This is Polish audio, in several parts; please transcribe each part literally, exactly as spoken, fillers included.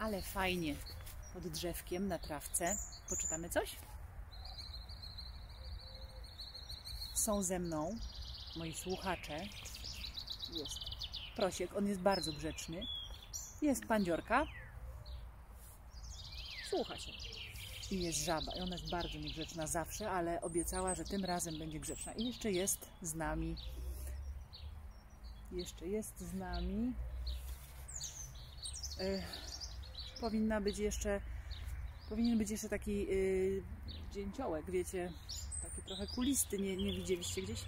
ale fajnie pod drzewkiem na trawce. Poczytamy coś? Są ze mną moi słuchacze. Jest prosiek, on jest bardzo grzeczny. Jest pandziorka. Słucha się. I jest żaba. I ona jest bardzo niegrzeczna zawsze, ale obiecała, że tym razem będzie grzeczna. I jeszcze jest z nami. Jeszcze jest z nami. Yy, powinna być jeszcze... Powinien być jeszcze taki yy, dzięciołek, wiecie, taki trochę kulisty, nie, nie widzieliście gdzieś?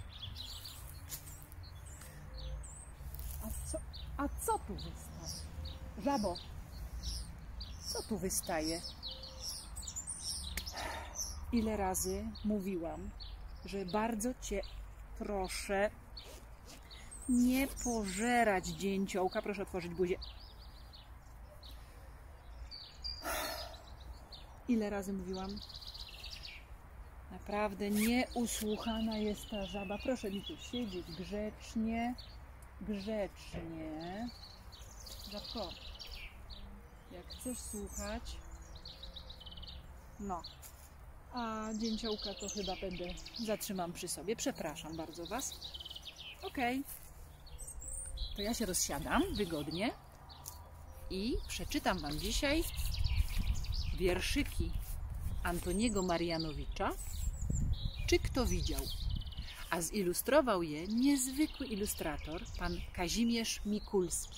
A co, a co tu wystaje? Żabo, co tu wystaje? Ile razy mówiłam, że bardzo Cię proszę nie pożerać dzięciołka. Proszę otworzyć buzię. Ile razy mówiłam? Naprawdę nieusłuchana jest ta żaba. Proszę mi tu siedzieć grzecznie. Grzecznie. Żabko, jak chcesz słuchać, no. A dzięciołka to chyba będę, zatrzymam przy sobie. Przepraszam bardzo Was. Okej. To ja się rozsiadam wygodnie i przeczytam Wam dzisiaj wierszyki Antoniego Marianowicza, Czy kto widział? A zilustrował je niezwykły ilustrator, pan Kazimierz Mikulski.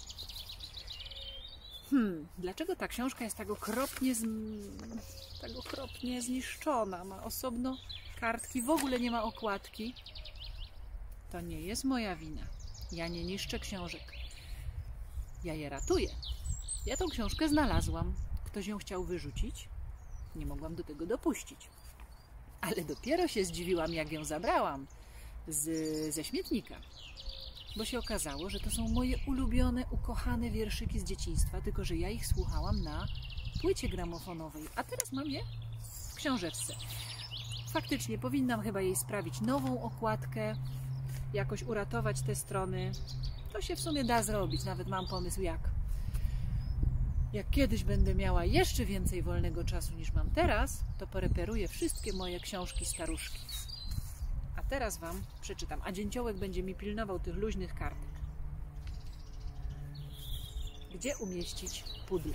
Hmm, dlaczego ta książka jest tak okropnie, z... tak okropnie zniszczona? Ma osobno kartki, w ogóle nie ma okładki. To nie jest moja wina. Ja nie niszczę książek. Ja je ratuję. Ja tą książkę znalazłam. Ktoś ją chciał wyrzucić. Nie mogłam do tego dopuścić. Ale dopiero się zdziwiłam, jak ją zabrałam z, ze śmietnika. Bo się okazało, że to są moje ulubione, ukochane wierszyki z dzieciństwa, tylko że ja ich słuchałam na płycie gramofonowej, a teraz mam je w książeczce. Faktycznie powinnam chyba jej sprawić nową okładkę, jakoś uratować te strony. To się w sumie da zrobić, nawet mam pomysł jak. Jak kiedyś będę miała jeszcze więcej wolnego czasu niż mam teraz, to poreperuję wszystkie moje książki staruszki. A teraz Wam przeczytam, a dzięciołek będzie mi pilnował tych luźnych kartek. Gdzie umieścić pudle?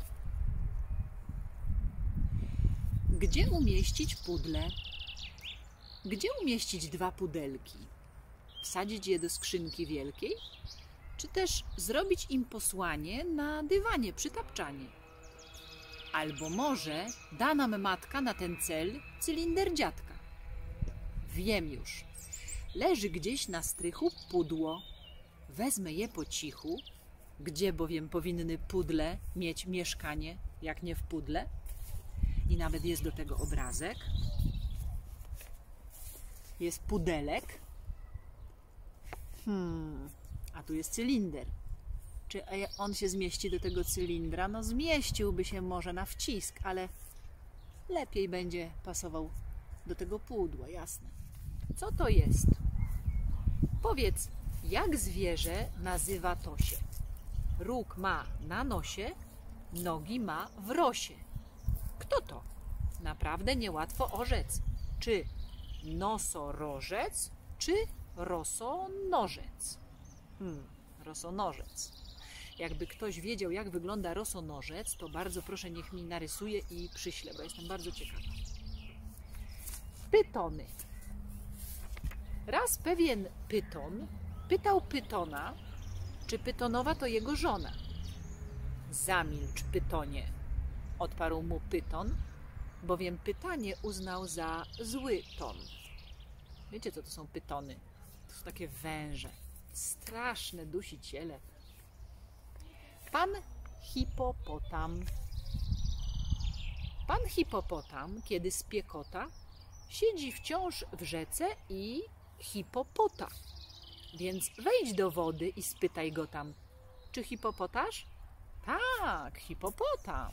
Gdzie umieścić pudle? Gdzie umieścić dwa pudelki? Wsadzić je do skrzynki wielkiej? Czy też zrobić im posłanie na dywanie przy tapczanie? Albo może da nam matka na ten cel cylinder dziadka? Wiem już. Leży gdzieś na strychu pudło. Wezmę je po cichu. Gdzie bowiem powinny pudle mieć mieszkanie, jak nie w pudle? I nawet jest do tego obrazek. Jest pudelek. Hmm... A tu jest cylinder. Czy on się zmieści do tego cylindra? No zmieściłby się może na wcisk, ale lepiej będzie pasował do tego pudła, jasne. Co to jest? Powiedz, jak zwierzę nazywa to się? Róg ma na nosie, nogi ma w rosie. Kto to? Naprawdę niełatwo orzec. Czy nosorożec, czy rosonożec? Hmm, rosonożec. Jakby ktoś wiedział, jak wygląda rosonożec, to bardzo proszę, niech mi narysuje i przyśle, bo jestem bardzo ciekawa. Pytony. Raz pewien pyton pytał pytona, czy pytonowa to jego żona. Zamilcz, pytonie, odparł mu pyton, bowiem pytanie uznał za zły ton. Wiecie, co to są pytony? To są takie węże. Straszne dusiciele. Pan hipopotam. Pan hipopotam, kiedy spiekota, siedzi wciąż w rzece i hipopota. Więc wejdź do wody i spytaj go tam, czy hipopotasz? Tak, hipopotam.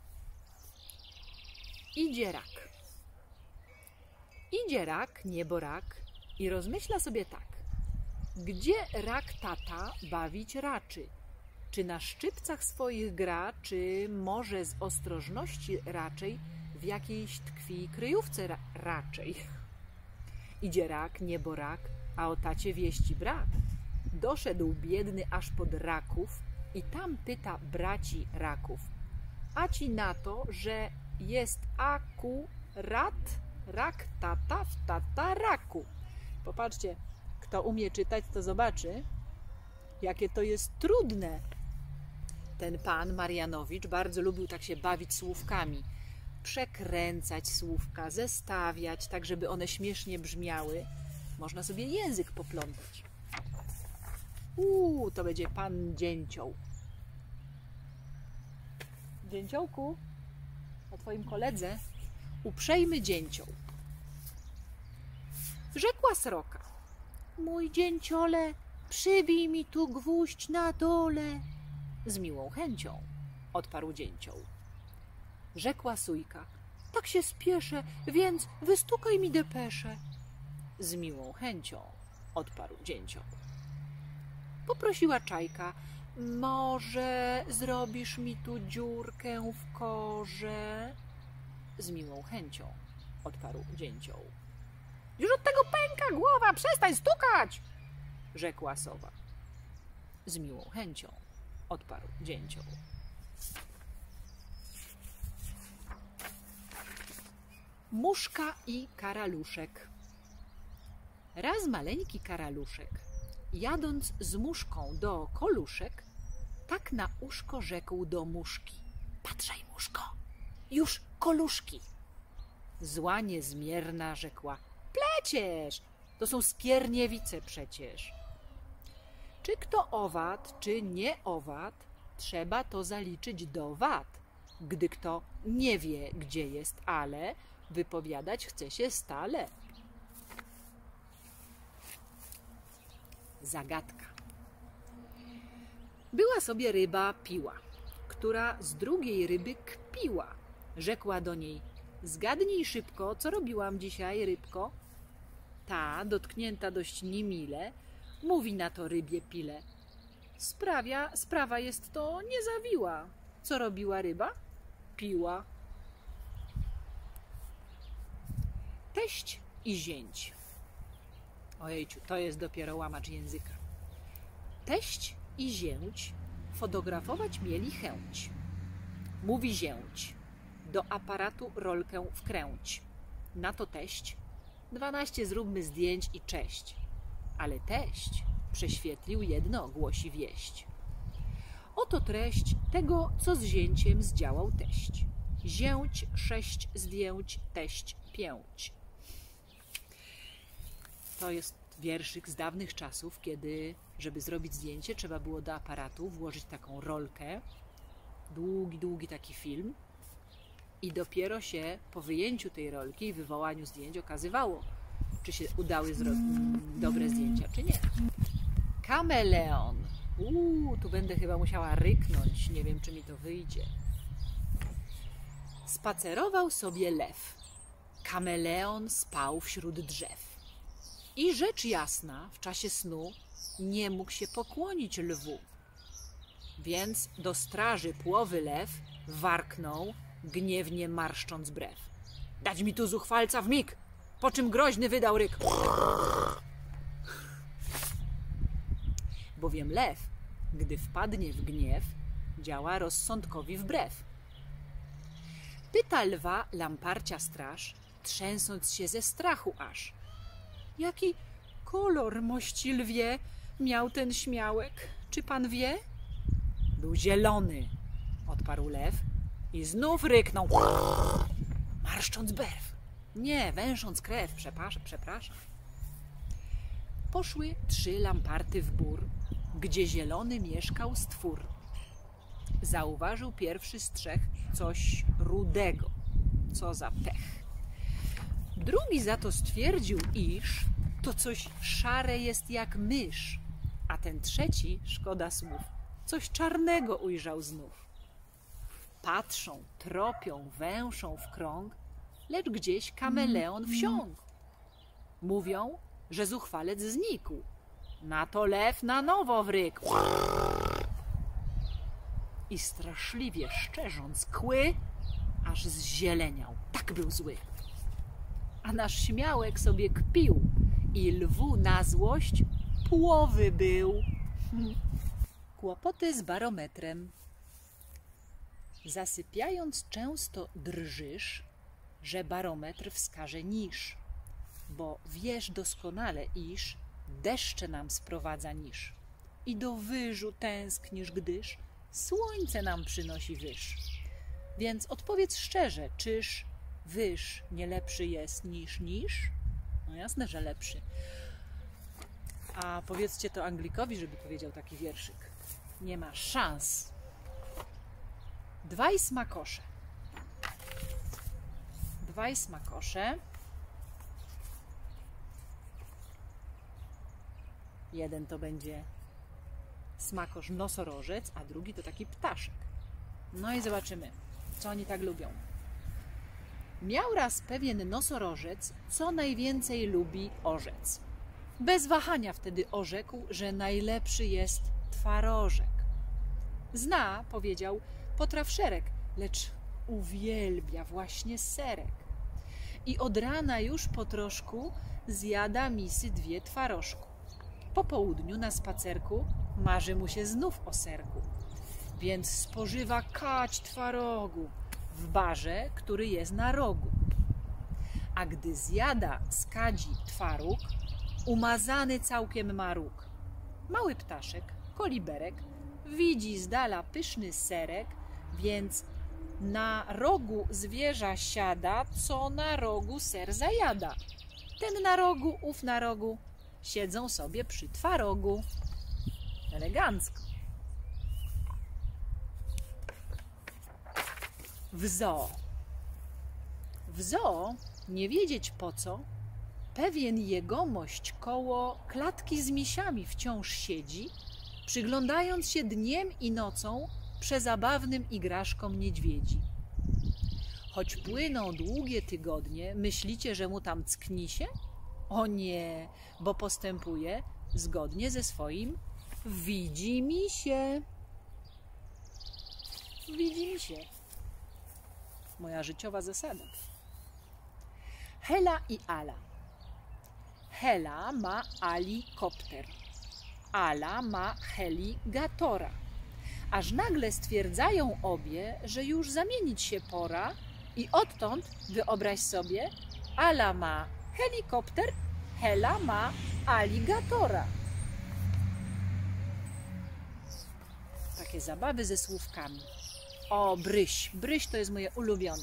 Idzie rak. Idzie rak, nieborak i rozmyśla sobie tak. Gdzie rak tata bawić raczy? Czy na szczypcach swoich gra, czy może z ostrożności raczej w jakiejś tkwi kryjówce ra raczej. Idzie rak, niebo rak, a o tacie wieści brak. Doszedł biedny aż pod Raków i tam pyta braci raków. A ci na to, że jest akurat rak tata w tataraku. Popatrzcie, kto umie czytać, to zobaczy, jakie to jest trudne. Ten pan Marianowicz bardzo lubił tak się bawić słówkami. Przekręcać słówka, zestawiać, tak żeby one śmiesznie brzmiały. Można sobie język poplątać. Uuu, to będzie pan Dzięcioł. Dzięciołku, o twoim koledze, uprzejmy dzięcioł. Rzekła sroka: mój dzięciole, przybij mi tu gwóźdź na dole. Z miłą chęcią, odparł dzięcioł. Rzekła sójka: tak się spieszę, więc wystukaj mi depeszę. Z miłą chęcią, odparł dzięcioł. Poprosiła czajka: może zrobisz mi tu dziurkę w korze? Z miłą chęcią, odparł dzięcioł. Już od tego pęka głowa, przestań stukać! Rzekła sowa. Z miłą chęcią, odparł dzięcioł. Muszka i karaluszek. Raz maleńki karaluszek, jadąc z muszką do koluszek, tak na uszko rzekł do muszki: patrzaj, muszko, już koluszki. Zła niezmierna rzekła: pleciesz, to są skierniewice przecież. Czy kto owad, czy nie owad, trzeba to zaliczyć do wad. Gdy kto nie wie, gdzie jest ale, wypowiadać chce się stale. Zagadka. Była sobie ryba Piła, która z drugiej ryby kpiła. Rzekła do niej: zgadnij szybko, co robiłam dzisiaj, rybko? Ta, dotknięta dość niemile, mówi na to rybie Pile: Sprawia, sprawa jest to niezawiła. Co robiła ryba? Piła. Teść i zięć. Ojejciu, to jest dopiero łamacz języka. Teść i zięć fotografować mieli chęć. Mówi zięć: do aparatu rolkę wkręć. Na to teść: dwanaście zróbmy zdjęć i cześć. Ale teść prześwietlił jedno, głosi wieść. Oto treść tego, co z zięciem zdziałał teść. Zięć sześć zdjęć, teść pięć. To jest wierszyk z dawnych czasów, kiedy, żeby zrobić zdjęcie, trzeba było do aparatu włożyć taką rolkę, długi, długi taki film, i dopiero się po wyjęciu tej rolki i wywołaniu zdjęć okazywało, czy się udały zrobić dobre zdjęcia, czy nie. Kameleon. Uuu, tu będę chyba musiała ryknąć, nie wiem, czy mi to wyjdzie. Spacerował sobie lew. Kameleon spał wśród drzew. I rzecz jasna, w czasie snu nie mógł się pokłonić lwu. Więc do straży płowy lew warknął, gniewnie marszcząc brew: dać mi tu zuchwalca w mig! Po czym groźny wydał ryk: bowiem lew, gdy wpadnie w gniew, działa rozsądkowi wbrew. Pyta lwa lamparcia straż, trzęsąc się ze strachu aż: jaki kolor, mości lwie, miał ten śmiałek, czy pan wie? Był zielony, odparł lew i znów ryknął, marszcząc berw. Nie, węsząc krew, przepraszam, przepraszam. Poszły trzy lamparty w bór, gdzie zielony mieszkał stwór. Zauważył pierwszy z trzech coś rudego. Co za pech. Drugi za to stwierdził, iż to coś szare jest jak mysz, a ten trzeci, szkoda słów, coś czarnego ujrzał znów. Patrzą, tropią, węszą w krąg, lecz gdzieś kameleon wsiąkł. Mówią, że zuchwalec znikł. Na to lew na nowo wrykł. i straszliwie szczerząc kły, aż zzieleniał. Tak był zły. A nasz śmiałek sobie kpił i lwu na złość płowy był. Kłopoty z barometrem. Zasypiając często drżysz, że barometr wskaże niż, bo wiesz doskonale, iż deszcze nam sprowadza niż i do wyżu tęsknisz, gdyż słońce nam przynosi wyż. Więc odpowiedz szczerze, czyż wyż nie lepszy jest niż niż? No jasne, że lepszy. A powiedzcie to Anglikowi, żeby powiedział taki wierszyk. Nie ma szans. Dwaj smakosze. Dwaj smakosze. Jeden to będzie smakosz nosorożec, a drugi to taki ptaszek. No i zobaczymy, co oni tak lubią. Miał raz pewien nosorożec, co najwięcej lubi orzec. Bez wahania wtedy orzekł, że najlepszy jest twarożek. Zna, powiedział, potraw szereg, lecz uwielbia właśnie serek. I od rana już po troszku zjada misy dwie twarożku. Po południu na spacerku marzy mu się znów o serku, więc spożywa kać twarogu w barze, który jest na rogu. A gdy zjada z kadzi twaróg, umazany całkiem ma róg. Mały ptaszek, koliberek, widzi z dala pyszny serek, więc na rogu zwierza siada, co na rogu ser zajada. Ten na rogu, ów na rogu, siedzą sobie przy twarogu. Elegancko. W zoo. W zoo, nie wiedzieć po co, pewien jegomość koło klatki z misiami wciąż siedzi, przyglądając się dniem i nocą przezabawnym igraszkom niedźwiedzi. Choć płyną długie tygodnie, myślicie, że mu tam ckni się? O nie, bo postępuje zgodnie ze swoim widzimisię. Widzimisię. Moja życiowa zasada. Hela i Ala. Hela ma alikopter. Ala ma heligatora. Aż nagle stwierdzają obie, że już zamienić się pora i odtąd, wyobraź sobie, Ala ma helikopter, Hela ma aligatora. Takie zabawy ze słówkami. O, Bryś. Bryś to jest moje ulubione.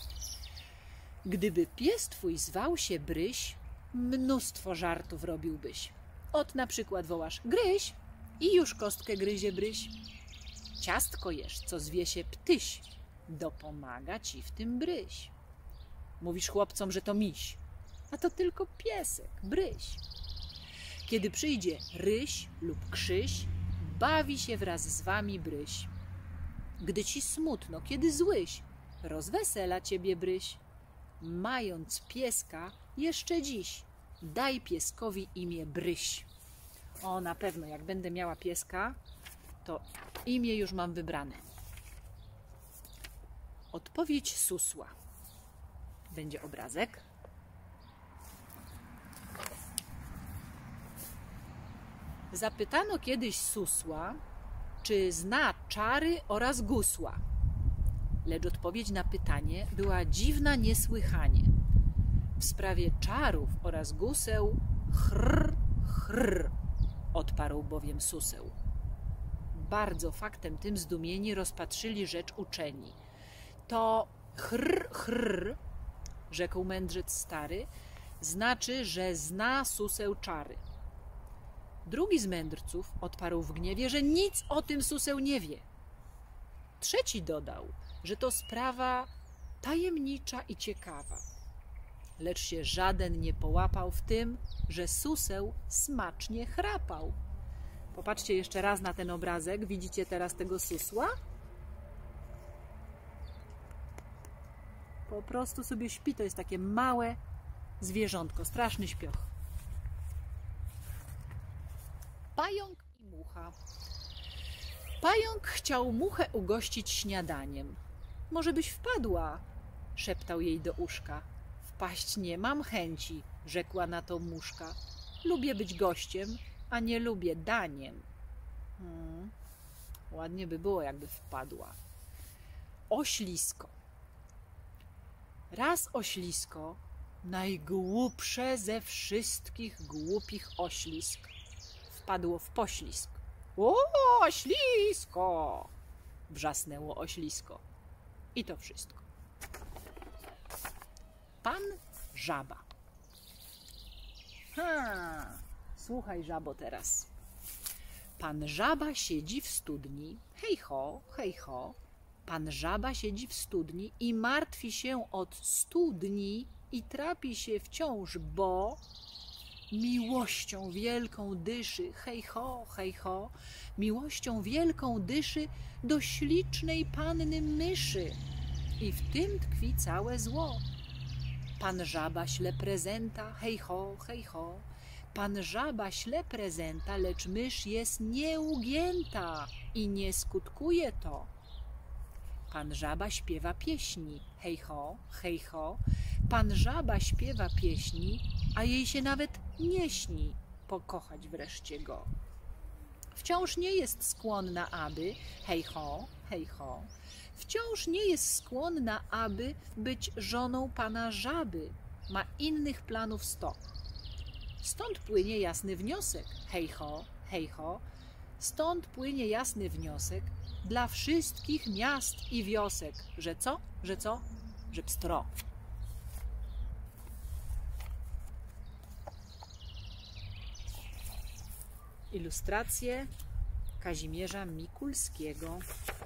Gdyby pies twój zwał się Bryś, mnóstwo żartów robiłbyś. Ot na przykład wołasz Gryś i już kostkę gryzie Bryś. Ciastko jesz, co zwie się Ptyś, dopomaga ci w tym Bryś. Mówisz chłopcom, że to miś, a to tylko piesek, Bryś. Kiedy przyjdzie Ryś lub Krzyś, bawi się wraz z wami Bryś. Gdy ci smutno, kiedy złyś, rozwesela ciebie Bryś. Mając pieska jeszcze dziś, daj pieskowi imię Bryś. O, na pewno, jak będę miała pieska, to imię już mam wybrane. Odpowiedź susła. Będzie obrazek. Zapytano kiedyś susła, czy zna czary oraz gusła. Lecz odpowiedź na pytanie była dziwna niesłychanie. W sprawie czarów oraz guseł chrr, chrr, odparł bowiem suseł. Bardzo faktem tym zdumieni rozpatrzyli rzecz uczeni. To chrr, chrr, rzekł mędrzec stary, znaczy, że zna suseł czary. Drugi z mędrców odparł w gniewie, że nic o tym suseł nie wie. Trzeci dodał, że to sprawa tajemnicza i ciekawa. Lecz się żaden nie połapał w tym, że suseł smacznie chrapał. Popatrzcie jeszcze raz na ten obrazek. Widzicie teraz tego susła? Po prostu sobie śpi. To jest takie małe zwierzątko. Straszny śpioch. Pająk i mucha. Pająk chciał muchę ugościć śniadaniem. Może byś wpadła, szeptał jej do uszka. Wpaść nie mam chęci, rzekła na to muszka. Lubię być gościem, a nie lubię daniem. Hmm. Ładnie by było, jakby wpadła. Oślisko. Raz oślisko, najgłupsze ze wszystkich głupich oślisk, wpadło w poślizg. O, oślisko! Wrzasnęło oślisko. I to wszystko. Pan Żaba. Ha, słuchaj, żabo, teraz. Pan Żaba siedzi w studni. Hej ho, hej ho. Pan Żaba siedzi w studni i martwi się od studni i trapi się wciąż, bo miłością wielką dyszy, hej ho, hej ho, miłością wielką dyszy do ślicznej panny myszy. I w tym tkwi całe zło. Pan Żaba śle prezenta, hej ho, hej ho. Pan Żaba śle prezenta, lecz mysz jest nieugięta i nie skutkuje to. Pan Żaba śpiewa pieśni, hej ho, hej ho. Pan Żaba śpiewa pieśni, a jej się nawet nie śni pokochać wreszcie go. Wciąż nie jest skłonna, aby, hej ho, hej ho. Wciąż nie jest skłonna, aby być żoną pana Żaby. Ma innych planów sto. Stąd płynie jasny wniosek, hej ho, hej ho. Stąd płynie jasny wniosek dla wszystkich miast i wiosek, że co, że co, że pstro. Ilustracje Kazimierza Mikulskiego.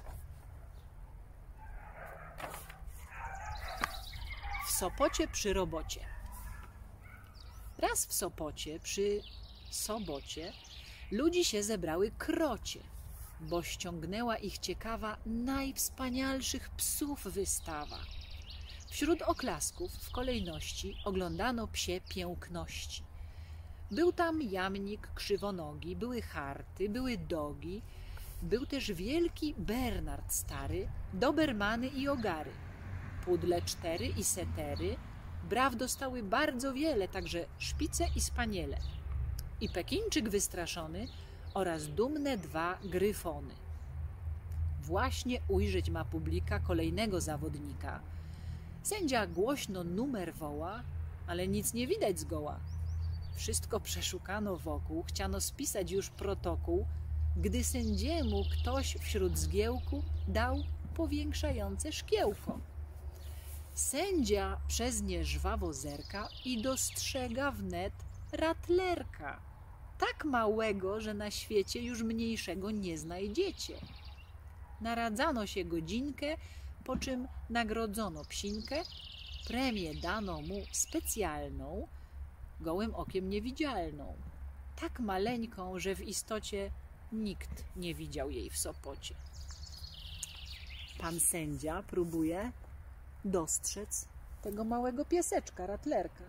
W Sopocie przy robocie. Raz w Sopocie przy sobocie ludzi się zebrały krocie, bo ściągnęła ich ciekawa najwspanialszych psów wystawa. Wśród oklasków w kolejności oglądano psie piękności. Był tam jamnik krzywonogi, były charty, były dogi, był też wielki Bernard stary, dobermany i ogary, pudle cztery i setery, braw dostały bardzo wiele, także szpice i spaniele, i Pekińczyk wystraszony oraz dumne dwa gryfony. Właśnie ujrzeć ma publika kolejnego zawodnika. Sędzia głośno numer woła, ale nic nie widać zgoła. Wszystko przeszukano wokół, chciano spisać już protokół, gdy sędziemu ktoś wśród zgiełku dał powiększające szkiełko. Sędzia przez nie żwawo zerka i dostrzega wnet ratlerka, tak małego, że na świecie już mniejszego nie znajdziecie. Naradzano się godzinkę, po czym nagrodzono psinkę, premię dano mu specjalną, gołym okiem niewidzialną, tak maleńką, że w istocie nikt nie widział jej w Sopocie. Pan sędzia próbuje dostrzec tego małego pieseczka, ratlerka.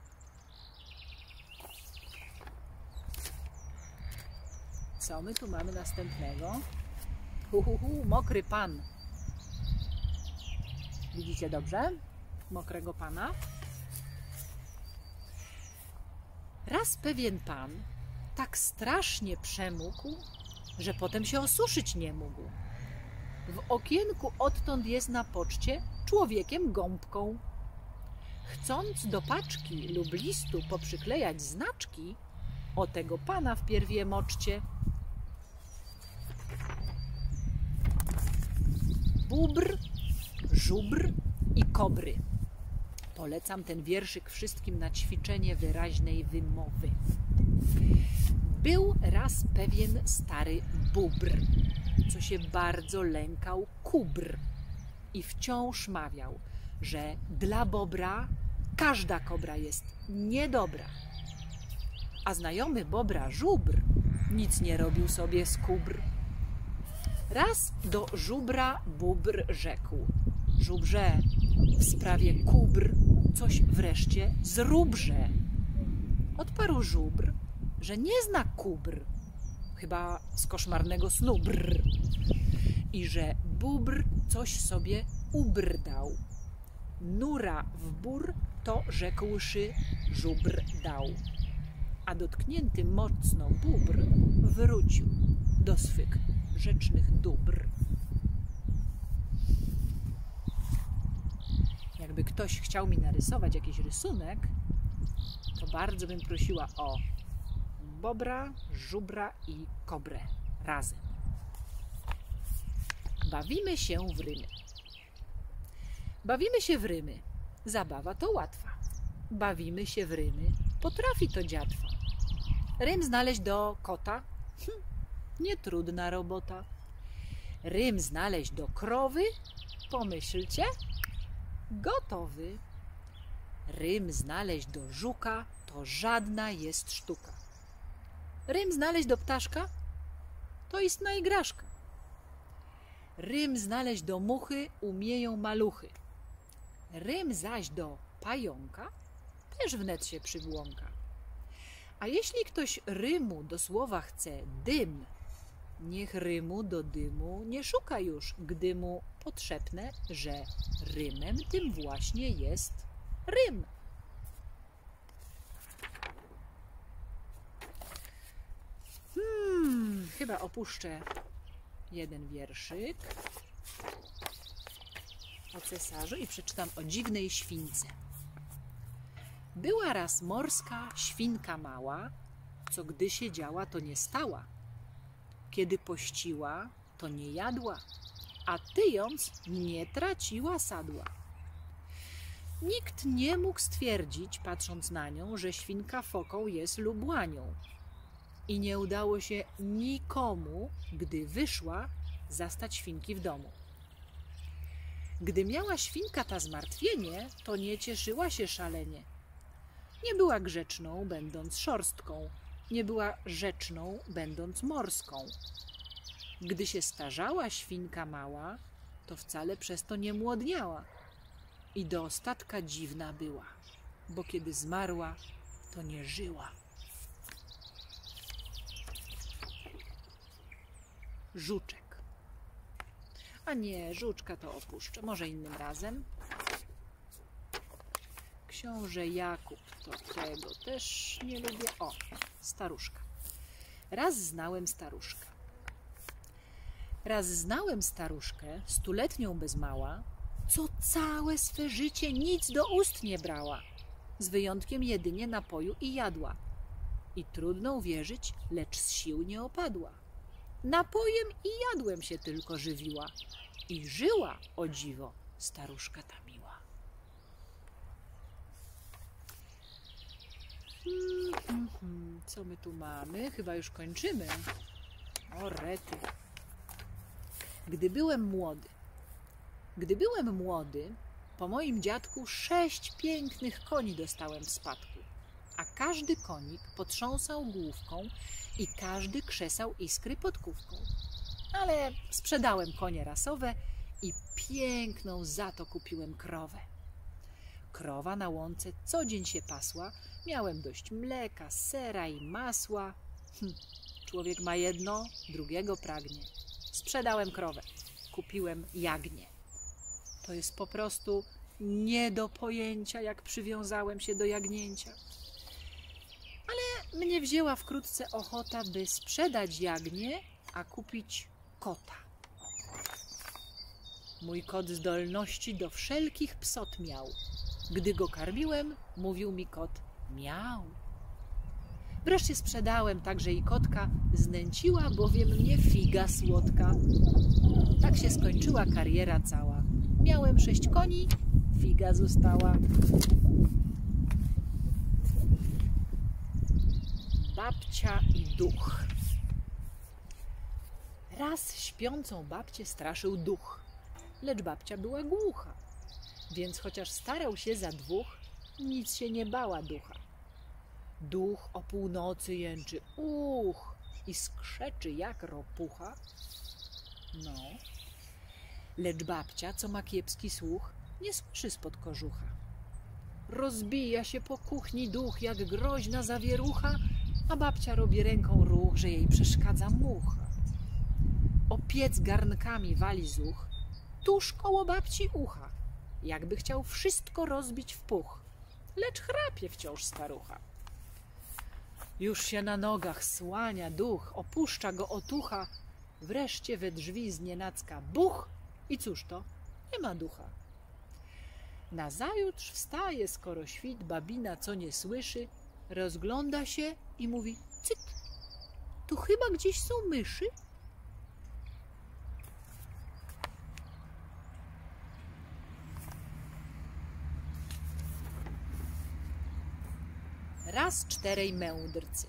Co my tu mamy następnego? Hu, hu, hu, mokry pan. Widzicie dobrze? Mokrego pana. Raz pewien pan tak strasznie przemógł, że potem się osuszyć nie mógł. W okienku odtąd jest na poczcie człowiekiem gąbką. Chcąc do paczki lub listu poprzyklejać znaczki, o tego pana wpierw je moczcie. Bóbr, żubr i kobry. Polecam ten wierszyk wszystkim na ćwiczenie wyraźnej wymowy. Był raz pewien stary bóbr, co się bardzo lękał kubr i wciąż mawiał, że dla bobra każda kobra jest niedobra. A znajomy bobra żubr nic nie robił sobie z kubr. Raz do żubra bóbr rzekł: żubrze, w sprawie kubr coś wreszcie zróbże. Odparł żubr, że nie zna kubr, chyba z koszmarnego snu, brr, i że bóbr coś sobie ubrdał. Nura w bór to rzekłszy żubr dał. A dotknięty mocno bóbr wrócił do swych rzecznych dóbr. Jakby ktoś chciał mi narysować jakiś rysunek, to bardzo bym prosiła o bobra, żubra i kobrę razem. Bawimy się w rymy. Bawimy się w rymy. Zabawa to łatwa. Bawimy się w rymy. Potrafi to dziatwa. Rym znaleźć do kota? Hm, nietrudna robota. Rym znaleźć do krowy? Pomyślcie. Gotowy. Rym znaleźć do żuka? To żadna jest sztuka. Rym znaleźć do ptaszka? To istna igraszka. Rym znaleźć do muchy umieją maluchy. Rym zaś do pająka też wnet się przybłąka. A jeśli ktoś rymu do słowa chce dym, niech rymu do dymu nie szuka już, gdy mu potrzebne, że rymem tym właśnie jest rym. Hmm, chyba opuszczę jeden wierszyk o cesarzu i przeczytam o dziwnej śwince. Była raz morska świnka mała, co gdy siedziała, to nie stała. Kiedy pościła, to nie jadła, a tyjąc nie traciła sadła. Nikt nie mógł stwierdzić, patrząc na nią, że świnka foką jest lub łanią. I nie udało się nikomu, gdy wyszła, zastać świnki w domu. Gdy miała świnka ta zmartwienie, to nie cieszyła się szalenie. Nie była grzeczną, będąc szorstką, nie była rzeczną, będąc morską. Gdy się starzała świnka mała, to wcale przez to nie młodniała. I do ostatka dziwna była, bo kiedy zmarła, to nie żyła. Żuczek. A nie, żuczka to opuszczę, może innym razem. Książę Jakub, to tego też nie lubię. O, staruszka. Raz znałem staruszkę. Raz znałem staruszkę, stuletnią bez mała, co całe swe życie nic do ust nie brała, z wyjątkiem jedynie napoju i jadła. I trudno uwierzyć, lecz z sił nie opadła. Napojem i jadłem się tylko żywiła i żyła, o dziwo, staruszka ta miła. Hmm, hmm, hmm. Co my tu mamy? Chyba już kończymy. O rety. Gdy byłem młody. Gdy byłem młody, po moim dziadku sześć pięknych koni dostałem w spadku, a każdy konik potrząsał główką i każdy krzesał iskry pod kówką. Ale sprzedałem konie rasowe i piękną za to kupiłem krowę. Krowa na łące co dzień się pasła, miałem dość mleka, sera i masła. Hm, człowiek ma jedno, drugiego pragnie. Sprzedałem krowę, kupiłem jagnię. To jest po prostu nie do pojęcia, jak przywiązałem się do jagnięcia. Ale mnie wzięła wkrótce ochota, by sprzedać jagnię, a kupić kota. Mój kot zdolności do wszelkich psot miał. Gdy go karmiłem, mówił mi kot miał. Wreszcie sprzedałem także i kotka, znęciła bowiem mnie figa słodka. Tak się skończyła kariera cała. Miałem sześć koni, figa została. Babcia i duch. Raz śpiącą babcię straszył duch, lecz babcia była głucha, więc chociaż starał się za dwóch, nic się nie bała ducha. Duch o północy jęczy uch i skrzeczy jak ropucha. No, lecz babcia, co ma kiepski słuch, nie słyszy spod kożucha. Rozbija się po kuchni duch jak groźna zawierucha a babcia robi ręką ruch, że jej przeszkadza mucha. O piec garnkami wali zuch, tuż koło babci ucha, jakby chciał wszystko rozbić w puch, lecz chrapie wciąż starucha. Już się na nogach słania duch, opuszcza go otucha, wreszcie we drzwi znienacka buch i cóż to, nie ma ducha. Nazajutrz wstaje, skoro świt, babina, co nie słyszy, rozgląda się i mówi: cyt, tu chyba gdzieś są myszy. Raz czterej mędrcy.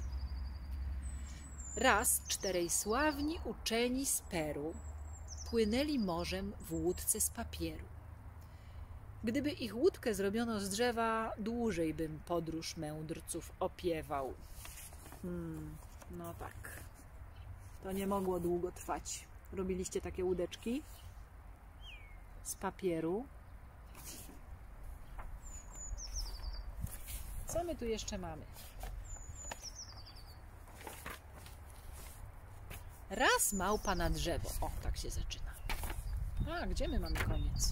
Raz czterej sławni uczeni z Peru płynęli morzem w łódce z papieru. Gdyby ich łódkę zrobiono z drzewa, dłużej bym podróż mędrców opiewał. Hmm, no tak, to nie mogło długo trwać. Robiliście takie łódeczki z papieru. Co my tu jeszcze mamy? Raz małpa na drzewo. O, tak się zaczyna. A, gdzie my mamy koniec?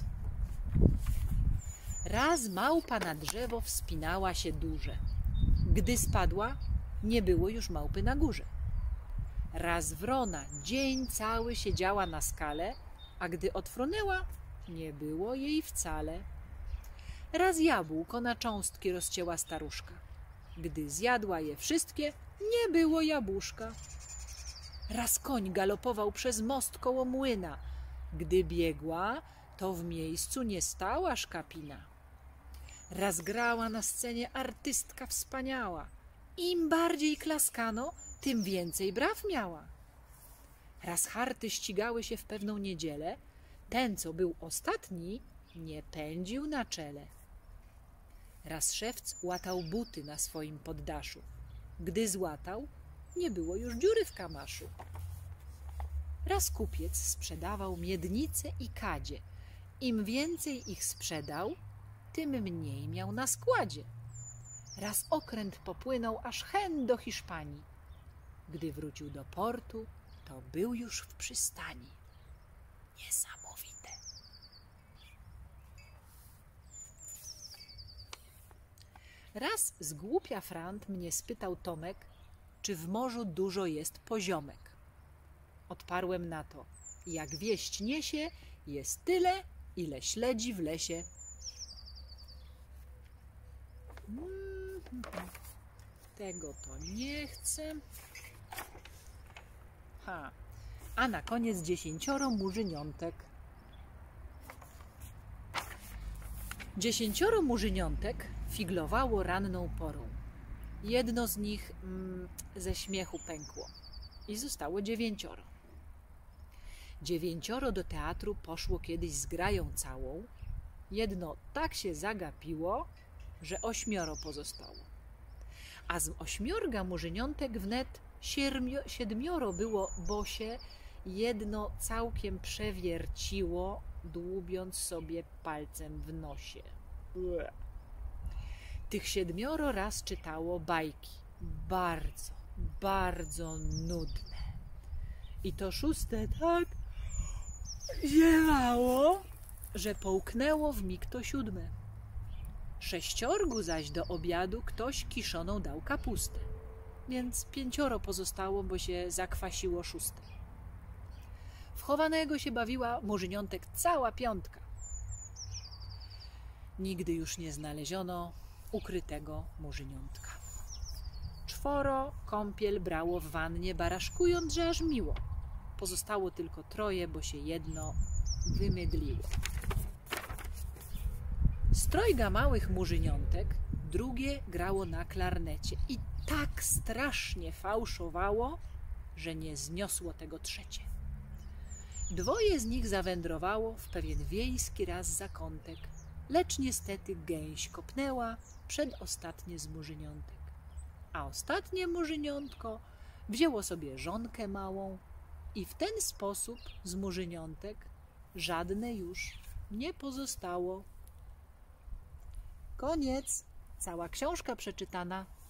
Raz małpa na drzewo wspinała się duże. Gdy spadła, nie było już małpy na górze. Raz wrona dzień cały siedziała na skale, a gdy odfrunęła, nie było jej wcale. Raz jabłko na cząstki rozcięła staruszka. Gdy zjadła je wszystkie, nie było jabłuszka. Raz koń galopował przez most koło młyna. Gdy biegła, to w miejscu nie stała szkapina. Raz grała na scenie artystka wspaniała. Im bardziej klaskano, tym więcej braw miała. Raz harty ścigały się w pewną niedzielę. Ten, co był ostatni, nie pędził na czele. Raz szewc łatał buty na swoim poddaszu. Gdy złatał, nie było już dziury w kamaszu. Raz kupiec sprzedawał miednice i kadzie. Im więcej ich sprzedał, tym mniej miał na składzie. Raz okręt popłynął aż hen do Hiszpanii. Gdy wrócił do portu, to był już w przystani. Niesamowite. Raz z głupia frant mnie spytał Tomek, czy w morzu dużo jest poziomek. Odparłem na to: jak wieść niesie, jest tyle, ile śledzi w lesie. Tego to nie chcę. Ha. A na koniec dziesięcioro murzyniątek. Dziesięcioro murzyniątek figlowało ranną porą. Jedno z nich mm, ze śmiechu pękło i zostało dziewięcioro. Dziewięcioro do teatru poszło kiedyś z grają całą. Jedno tak się zagapiło, że ośmioro pozostało. A z ośmiorga murzyniątek wnet siedmio, siedmioro było, bo się jedno całkiem przewierciło, dłubiąc sobie palcem w nosie. Ue. Tych siedmioro raz czytało bajki. Bardzo, bardzo nudne. I to szóste tak ziewało, że połknęło w mig to siódme. Sześciorgu zaś do obiadu ktoś kiszoną dał kapustę, więc pięcioro pozostało, bo się zakwasiło szóste. W chowanego się bawiła murzyniątek cała piątka. Nigdy już nie znaleziono ukrytego murzyniątka. Czworo kąpiel brało w wannie, baraszkując, że aż miło. Pozostało tylko troje, bo się jedno wymydliło. Z trojga małych murzyniątek drugie grało na klarnecie i tak strasznie fałszowało, że nie zniosło tego trzecie. Dwoje z nich zawędrowało w pewien wiejski raz zakątek, lecz niestety gęś kopnęła przedostatnie z murzyniątek. A ostatnie murzyniątko wzięło sobie żonkę małą i w ten sposób z murzyniątek żadne już nie pozostało. Koniec. Cała książka przeczytana.